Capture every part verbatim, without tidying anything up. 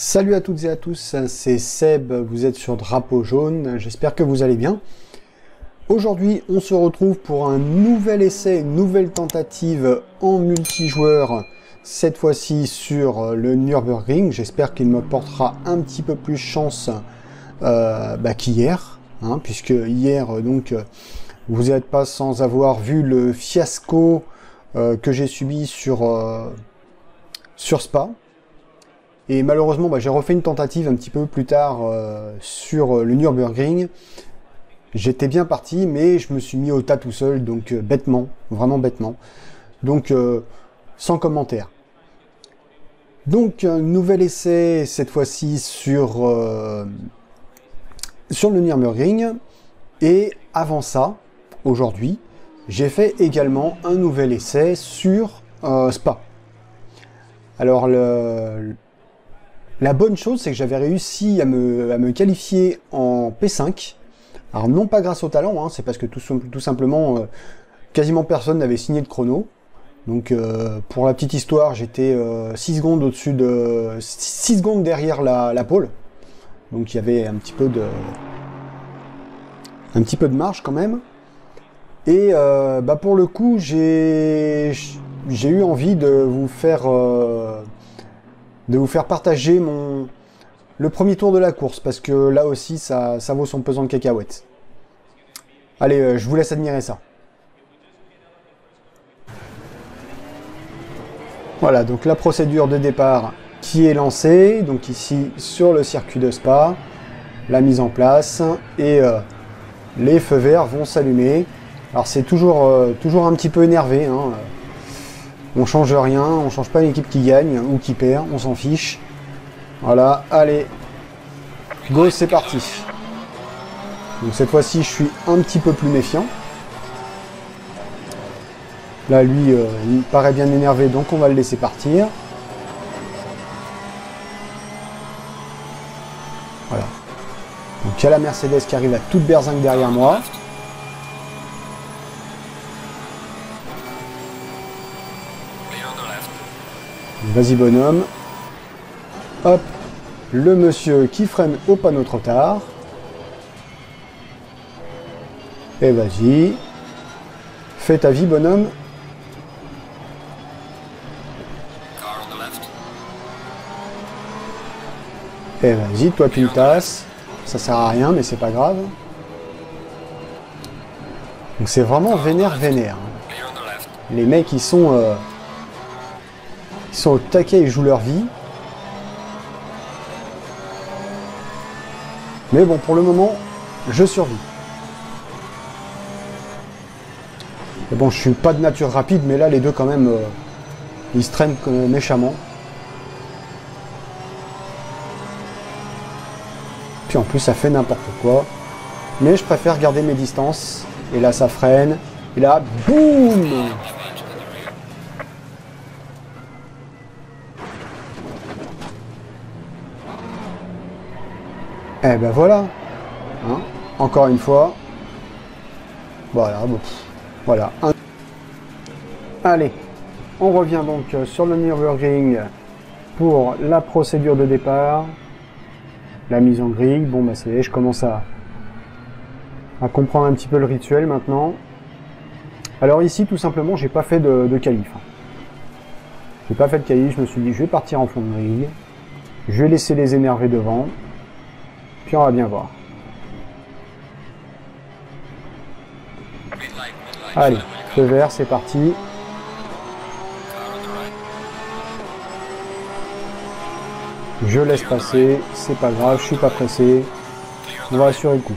Salut à toutes et à tous, c'est Seb, vous êtes sur Drapeau Jaune, j'espère que vous allez bien. Aujourd'hui, on se retrouve pour un nouvel essai, une nouvelle tentative en multijoueur, cette fois-ci sur le Nürburgring. J'espère qu'il me portera un petit peu plus chance euh, bah, qu'hier, hein, puisque hier, donc, vous n'êtes pas sans avoir vu le fiasco euh, que j'ai subi sur, euh, sur Spa. Et malheureusement, bah, j'ai refait une tentative un petit peu plus tard euh, sur le Nürburgring. J'étais bien parti, mais je me suis mis au tas tout seul, donc euh, bêtement, vraiment bêtement. Donc, euh, sans commentaire. Donc, un nouvel essai, cette fois-ci sur, euh, sur le Nürburgring. Et avant ça, aujourd'hui, j'ai fait également un nouvel essai sur euh, Spa. Alors, le... La bonne chose, c'est que j'avais réussi à me, à me qualifier en P cinq. Alors non pas grâce au talent, hein, c'est parce que tout, tout simplement, euh, quasiment personne n'avait signé de chrono. Donc euh, pour la petite histoire, j'étais euh, six secondes au-dessus de... six secondes derrière la, la pole. Donc il y avait un petit peu de... un petit peu de marge quand même. Et euh, bah pour le coup, j'ai j'ai eu envie de vous faire... Euh, de vous faire partager mon le premier tour de la course, parce que là aussi, ça, ça vaut son pesant de cacahuètes. Allez, euh, je vous laisse admirer ça. Voilà, donc la procédure de départ qui est lancée, donc ici sur le circuit de Spa, la mise en place, et euh, les feux verts vont s'allumer. Alors c'est toujours, euh, toujours un petit peu énervé, hein. On change rien, on change pas l'équipe qui gagne ou qui perd, on s'en fiche. Voilà, allez, go, c'est parti. Donc cette fois-ci, je suis un petit peu plus méfiant. Là, lui, euh, il paraît bien énervé, donc on va le laisser partir. Voilà. Donc il y a la Mercedes qui arrive à toute berzingue derrière moi. Vas-y bonhomme. Hop. Le monsieur qui freine au panneau trop tard. Et vas-y. Fais ta vie bonhomme. Et vas-y, toi tu me tasses. Ça sert à rien mais c'est pas grave. Donc c'est vraiment vénère vénère. Les mecs ils sont... Euh, Ils sont au taquet, ils jouent leur vie. Mais bon, pour le moment, je survis. Et bon, je suis pas de nature rapide, mais là, les deux, quand même, euh, ils se traînent méchamment. Puis en plus, ça fait n'importe quoi. Mais je préfère garder mes distances. Et là, ça freine. Et là, boum! Eh ben voilà, hein, encore une fois, voilà, bon, voilà. Un... Allez, on revient donc sur le Nürburgring pour la procédure de départ, la mise en grille. Bon bah c'est, je commence à, à comprendre un petit peu le rituel maintenant. Alors ici, tout simplement, j'ai pas fait de, de qualif. J'ai pas fait de qualif, je me suis dit, je vais partir en fond de grille, je vais laisser les énervés devant. Puis on va bien voir. Allez, feu vert, c'est parti. Je laisse passer, c'est pas grave, je suis pas pressé. On va assurer le coup.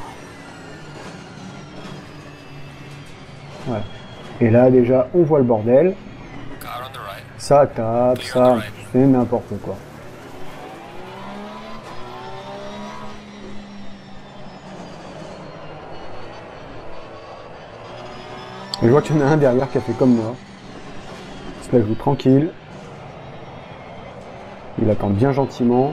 Voilà. Et là déjà, on voit le bordel. Ça tape, ça, c'est n'importe quoi. Et je vois qu'il y en a un derrière qui a fait comme moi. Il se la joue tranquille. Il attend bien gentiment.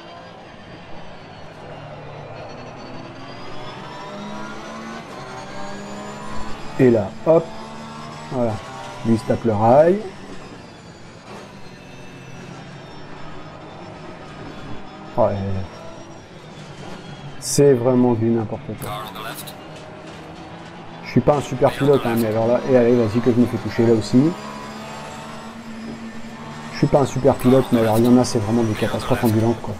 Et là, hop. Voilà. Lui, il se tape le rail. Ouais. C'est vraiment du n'importe quoi. Je suis pas un super pilote, hein, mais alors là, et allez, vas-y que je me fais toucher là aussi. Je suis pas un super pilote, mais alors il y en a, c'est vraiment des catastrophes ambulantes, quoi.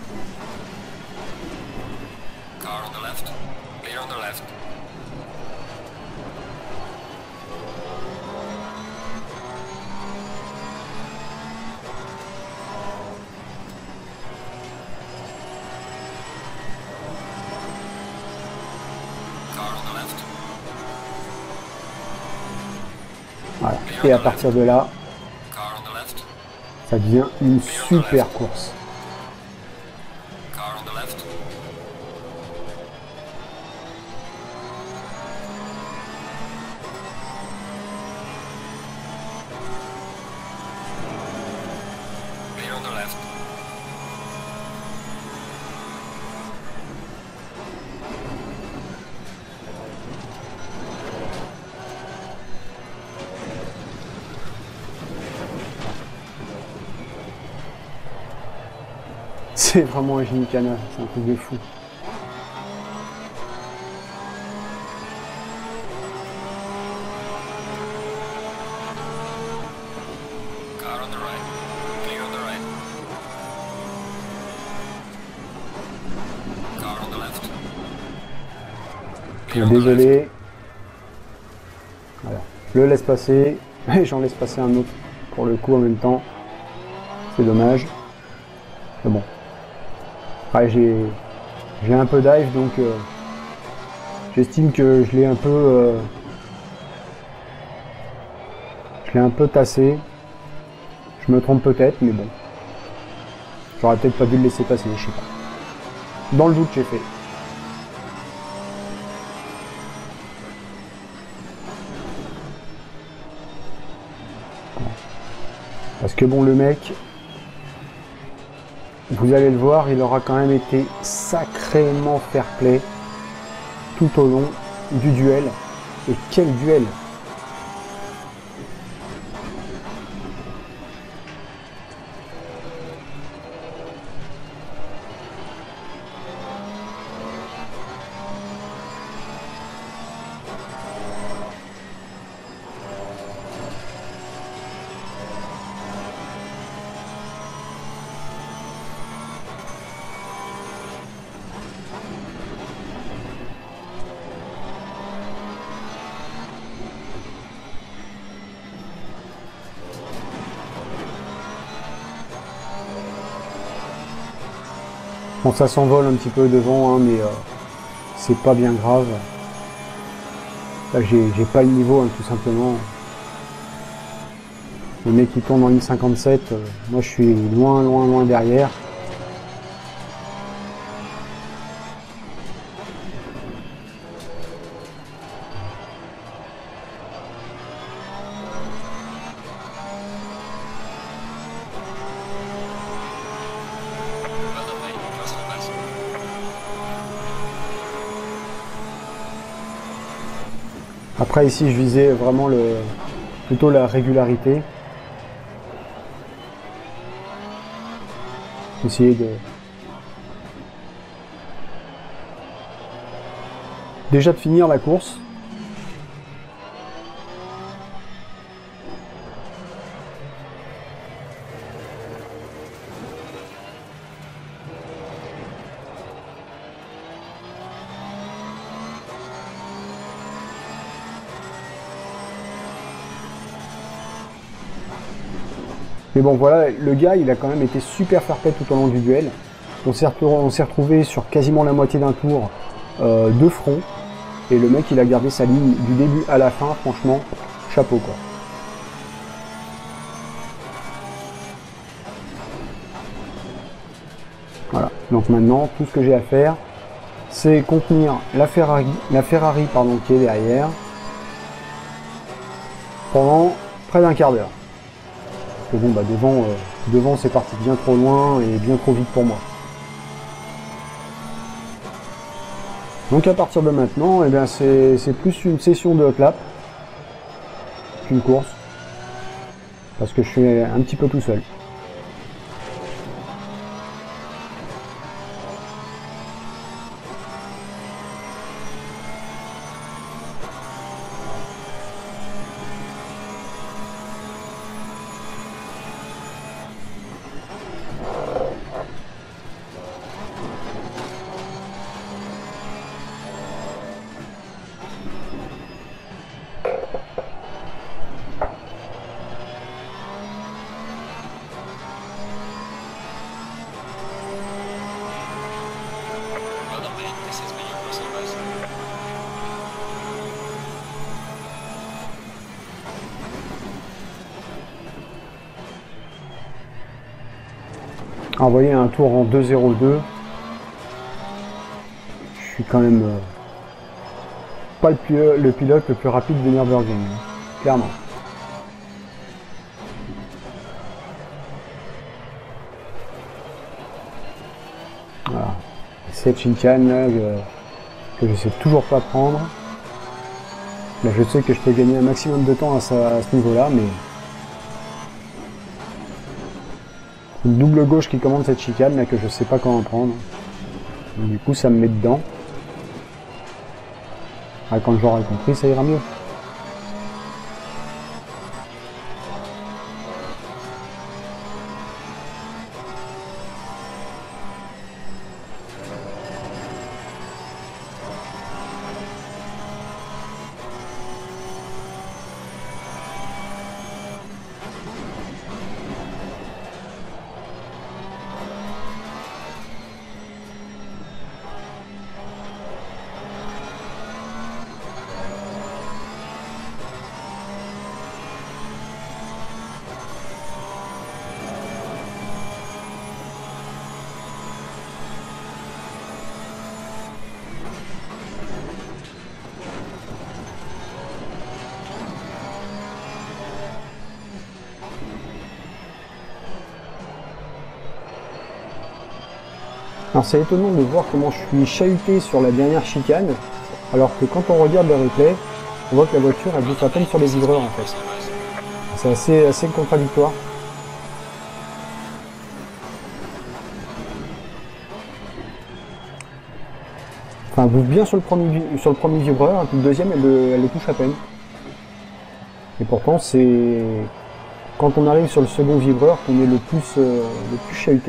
Voilà. Et à partir de là, ça devient une super course. C'est vraiment un gymkhana, c'est un truc de fou. Désolé. Voilà. Je le laisse passer, et j'en laisse passer un autre pour le coup en même temps. C'est dommage. Mais bon. Ouais, j'ai j'ai un peu dive, donc euh, j'estime que je l'ai un peu euh, je l'ai un peu tassé. Je me trompe peut-être, mais bon. J'aurais peut-être pas dû le laisser passer, je sais pas. Dans le doute, j'ai fait. Parce que bon, le mec, vous allez le voir, il aura quand même été sacrément fair play tout au long du duel. Et quel duel! Bon, ça s'envole un petit peu devant, hein, mais euh, c'est pas bien grave. Là, j'ai pas le niveau, hein, tout simplement. Le mec qui tourne en ligne cinquante-sept, euh, moi je suis loin, loin, loin derrière. Après ici je visais vraiment le plutôt la régularité. Essayer de déjà de finir la course. Mais bon voilà, le gars il a quand même été super fair play tout au long du duel. On s'est retrouvé sur quasiment la moitié d'un tour euh, de front. Et le mec il a gardé sa ligne du début à la fin, franchement, chapeau quoi. Voilà, donc maintenant tout ce que j'ai à faire, c'est contenir la Ferrari, la Ferrari pardon, qui est derrière pendant près d'un quart d'heure. Parce que bon bah devant, euh, devant c'est parti bien trop loin et bien trop vite pour moi. Donc à partir de maintenant, eh bien c'est plus une session de hot lap qu'une course. Parce que je suis un petit peu tout seul. envoyer un tour en deux zéro deux. Je suis quand même euh, pas le, pilote, le pilote le plus rapide de Nürburgring, clairement. Voilà. Cette chicane là que, que je sais toujours pas prendre. Là je sais que je peux gagner un maximum de temps à, ça, à ce niveau là, mais une double gauche qui commande cette chicane là que je sais pas comment prendre. Donc, du coup ça me met dedans. Ah, quand j'aurai compris ça ira mieux. Alors c'est étonnant de voir comment je suis chahuté sur la dernière chicane, alors que quand on regarde le replay, on voit que la voiture elle bouffe à peine sur les vibreurs en fait. C'est assez, assez contradictoire. Enfin, elle bouffe bien sur le premier, sur le premier vibreur, et puis le deuxième elle le, elle le touche à peine. Et pourtant c'est quand on arrive sur le second vibreur qu'on est le plus, euh, le plus chahuté.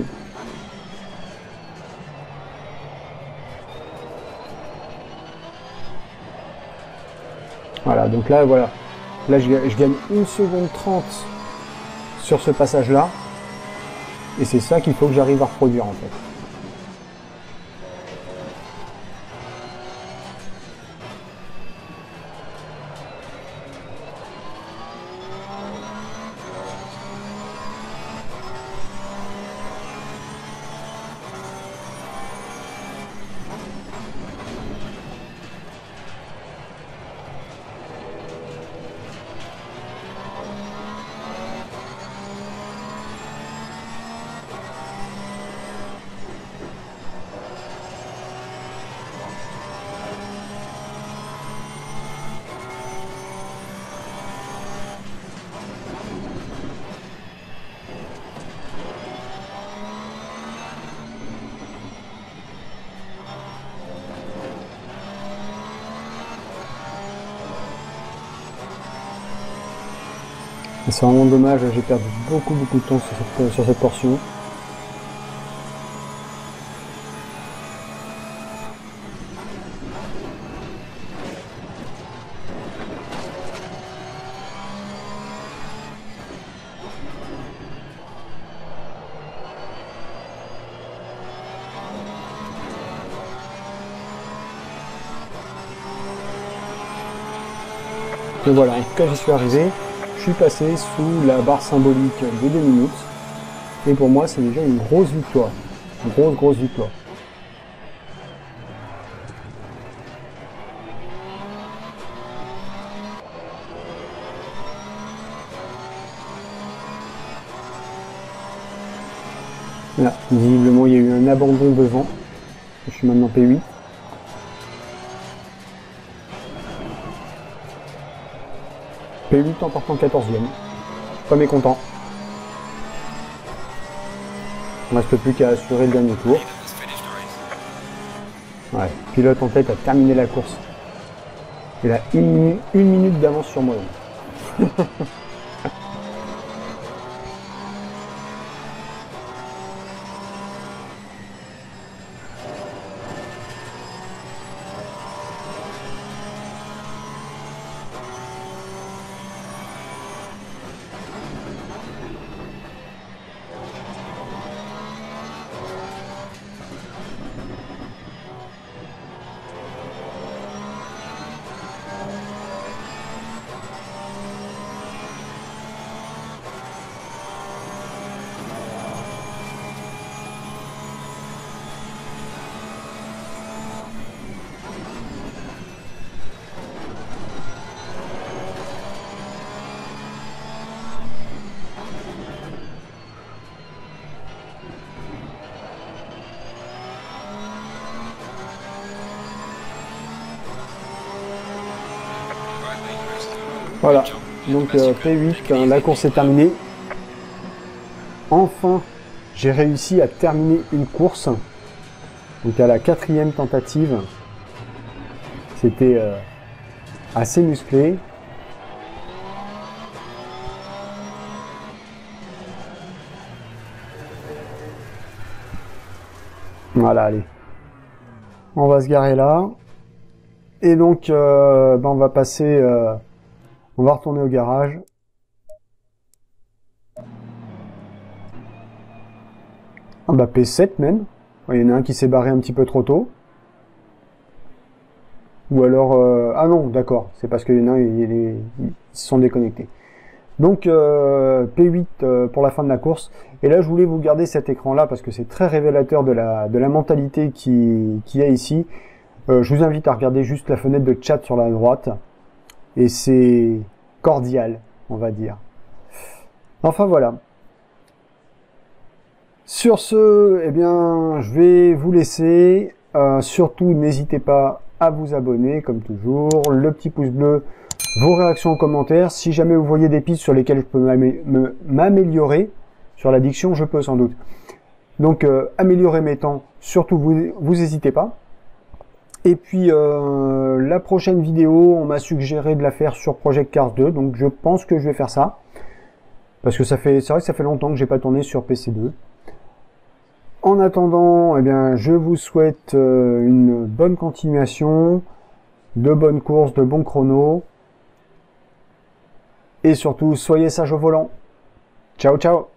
Voilà, donc là, voilà. Là, je, je gagne une seconde trente sur ce passage-là. Et c'est ça qu'il faut que j'arrive à reproduire, en fait. C'est vraiment dommage, j'ai perdu beaucoup beaucoup de temps sur cette, sur cette portion. Et voilà, en tout cas j'y suis arrivé. Je suis passé sous la barre symbolique des deux minutes. Et pour moi, c'est déjà une grosse victoire. Une grosse, grosse victoire. Là, visiblement, il y a eu un abandon devant. Je suis maintenant P huit. P huit en partant quatorzième. Je suis pas mécontent. Il ne reste plus qu'à assurer le dernier tour. Ouais, pilote en tête a terminé la course. Il a une minute, une minute d'avance sur moi. Voilà, donc euh, P huit, hein, la course est terminée. Enfin, j'ai réussi à terminer une course. Donc à la quatrième tentative. C'était euh, assez musclé. Voilà, allez. On va se garer là. Et donc, euh, ben on va passer... Euh, on va retourner au garage. Ah bah P sept même. Il y en a un qui s'est barré un petit peu trop tôt. Ou alors... Euh, ah non, d'accord. C'est parce qu'il y en a un, ils, ils, ils se sont déconnectés. Donc euh, P huit euh, pour la fin de la course. Et là, je voulais vous garder cet écran-là parce que c'est très révélateur de la, de la mentalité qui, qui est ici. Euh, je vous invite à regarder juste la fenêtre de chat sur la droite. Et c'est cordial, on va dire. Enfin voilà. Sur ce, eh bien, je vais vous laisser. Euh, surtout, n'hésitez pas à vous abonner, comme toujours. Le petit pouce bleu, vos réactions en commentaire. Si jamais vous voyez des pistes sur lesquelles je peux m'améliorer, sur la diction, je peux sans doute. Donc, euh, améliorer mes temps, surtout, vous, vous n'hésitez pas. Et puis, euh, la prochaine vidéo, on m'a suggéré de la faire sur Project Cars deux. Donc, je pense que je vais faire ça. Parce que ça fait, c'est vrai que ça fait longtemps que j'ai pas tourné sur P C deux. En attendant, eh bien, je vous souhaite une bonne continuation, de bonnes courses, de bons chronos. Et surtout, soyez sages au volant. Ciao, ciao!